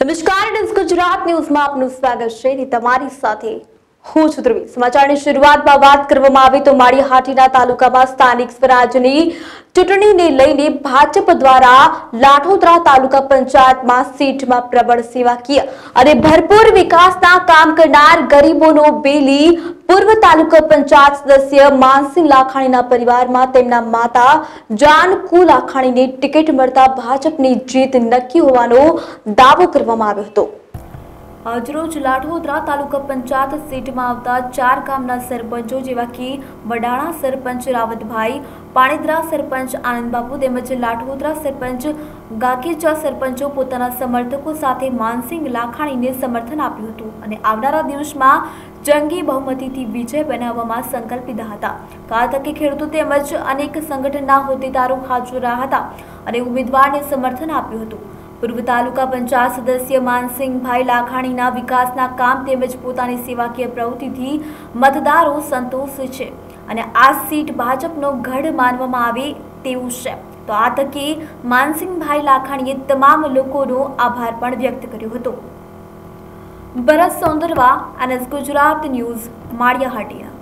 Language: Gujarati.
નમસ્કાર, ઇટ ગુજરાત ન્યૂઝમાં આપનું સ્વાગત છે અને તમારી સાથે હું છું ધ્રુવી। સમાચારની શરૂઆતમાં વાત કરવામાં આવે તો માળિયાહાટીના તાલુકામાં સ્થાનિક સ્વરાજ્યની ચૂંટણીને લઈને ભાજપ દ્વારા લાઠોદરા તાલુકા પંચાયતમાં સીટમાં પ્રબળ સેવાકીય અને ભરપૂર વિકાસના કામ કરનાર ગરીબોનો બેલી પૂર્વ તાલુકા પંચાયત સદસ્ય માનસિંહ લાખાણીના પરિવારમાં તેમના માતા જાનકુ લાખાણીને ટિકિટ મળતા ભાજપની જીત નક્કી હોવાનો દાવો કરવામાં આવ્યો હતો। આજરોજ લાઠોદરા તાલુકા પંચાયત સીટમાં આવતા 4 ગામના સરપંચો જેવા કે વડાણા સરપંચ રાવતભાઈ, પાણીદ્રા સરપંચ આનંદબાપુ તેમજ લાઠોદરા સરપંચ ગાકેચા સરપંચો પોતાના સમર્થકો સાથે માનસિંહ લાખાણીને સમર્થન આપ્યું હતું અને આવનારા દિવસમાં જંગી બહુમતીથી વિજય બનાવવામાં સંકલ્પિત હતા। આ તકે ખેડૂતો તેમજ અનેક સંગઠનના હોદ્દેદારો હાજર રહ્યા હતા અને ઉમેદવારને સમર્થન આપ્યું હતું। પૂર્વ તાલુકા પંચાયત સદસ્ય માનસિંહભાઈ લાખાણીના વિકાસના કામ તેમજ પોતાની સેવાકીય પ્રવૃત્તિથી મતદારો સંતોષ છે અને આ સીટ ભાજપનો ગઢ માનવામાં આવે તેવું છે। તો આ તકે માનસિંહભાઈ લાખાણીએ તમામ લોકોનો આભાર પણ વ્યક્ત કર્યો હતો। Bharat Sondarva, NS Gujarat news, માળિયાહાટી।